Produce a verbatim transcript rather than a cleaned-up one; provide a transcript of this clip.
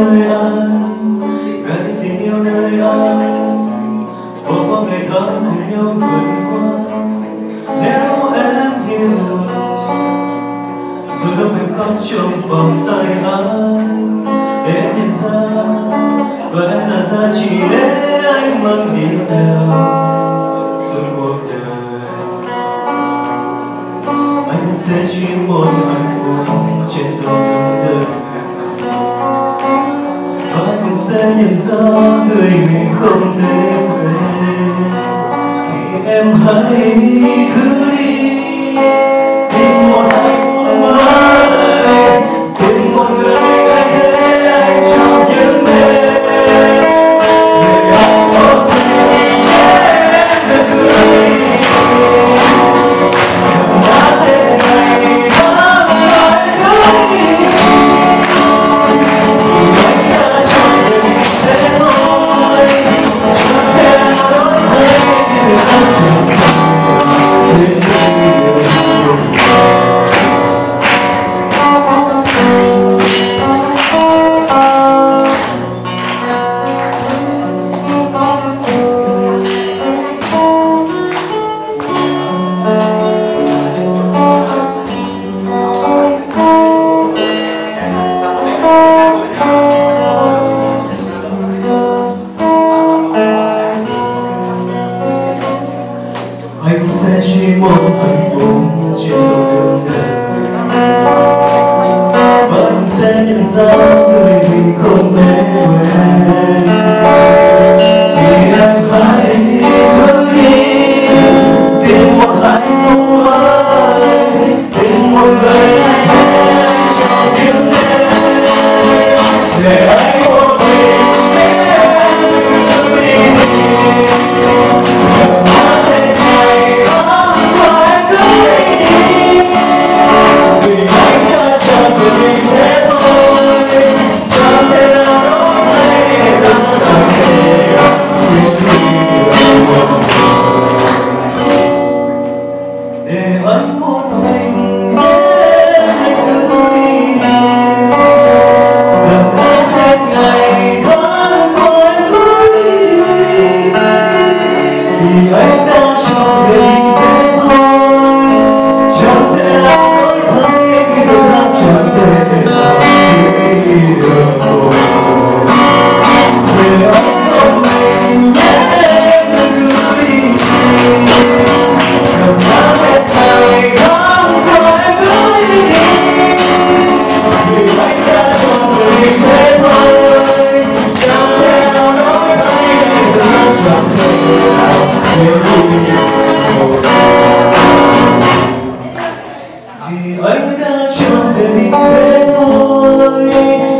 nơi anh, gửi tình yêu nơi anh, bỏ qua ngày tháng cùng nhau vượt qua. Nếu em hiểu, rồi lúc em khóc trong vòng tay anh, để em nhận ra và em là giá trị để anh mang đi theo suốt cuộc đời. Anh cũng sẽ chỉ một hạnh phúc trên dòng đường đời, và anh cũng sẽ nhận ra người mình không thể quên. Thì em hãy cứ đi tìm một hạnh phúc mới, tìm một người thay thế anh trong những đêm. Để anh có thể em được cười, đừng đã đến ngày tháng phải gửi đi. Vì anh đã chọn mình thế thôi, chẳng thể đổi thay như anh chẳng thể đến điều. Anh sẽ chỉ một hạnh phúc trên con đường đời, và anh sẽ nhận ra người mình không thể quên. Thì em hãy cứ đi tìm một hạnh phúc mới, tìm một người thay thế anh trong những đêm. Để anh một mình cứ đi. Để anh một mình anh cứ đi, gần đến hết ngày tháng của em gửi đi. Vì anh đã chọn mình thế thôi, chẳng thể nào đổi thay khi đôi mắt chẳng thể nào nghĩ được rồi. Để anh một mình em cứ đi, gần đến hết ngày tháng của em gửi đi. Vì anh đã chọn mình thế thôi, chẳng thể nào đổi thay khi đôi mắt chẳng thể nào nghĩ được rồi. Vì anh đã chọn mình thế thôi,